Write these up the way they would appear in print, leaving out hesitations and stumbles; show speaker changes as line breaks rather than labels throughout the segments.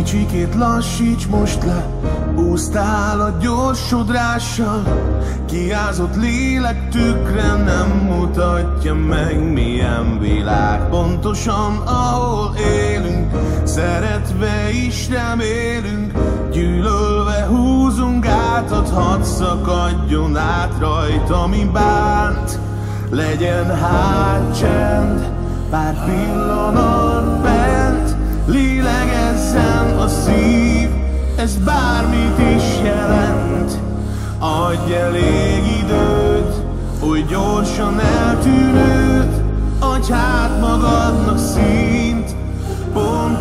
Kicsikét lassíts most le, úsztál a gyors sodrással. Kiázott lélek tükre nem mutatja meg, milyen világ. Pontosan, ahol élünk, szeretve is remélünk. Gyűlölve húzunk gátat, hadd szakadjon át rajta, mi bánt. Legyen hát csend, pár pillanat bent, lélegezzen a szív, ez bármit is jelent. Adj elég időt, oly gyorsan eltűnőt, adj hát magadnak színt, pont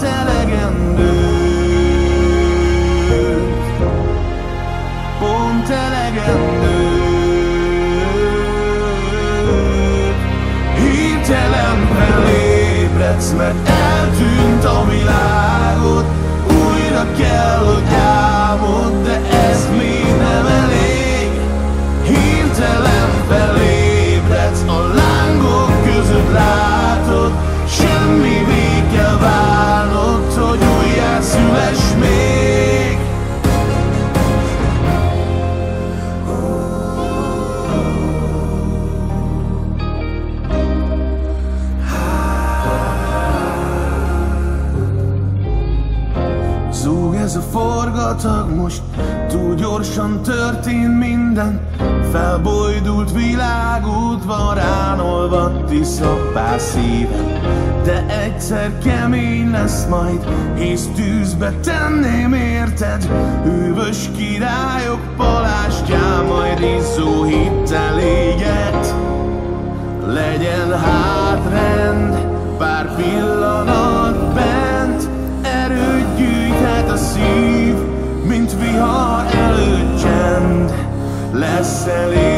elegendőt, pont elegendőt. Hirtelen felébredsz, mert eltűnt a világod, újra kell, hogy álmod, de ez még nem elég. Hirtelen felébredsz, a lángok között látod, semmivé kell válnod, hogy újjá szüless még. Zúg ez a forgatag most, túl gyorsan történt minden. Felbojdult világútvarán olvadt iszappá szívem. De egyszer kemény lesz majd, ész tűzbe tenném érted. Hűvös királyok palástján majd izzó hittel éget. Legyen hát rend, pár pillanat bent, erőt gyűjthet a szív, mint vihar előtt csend. Lesz elég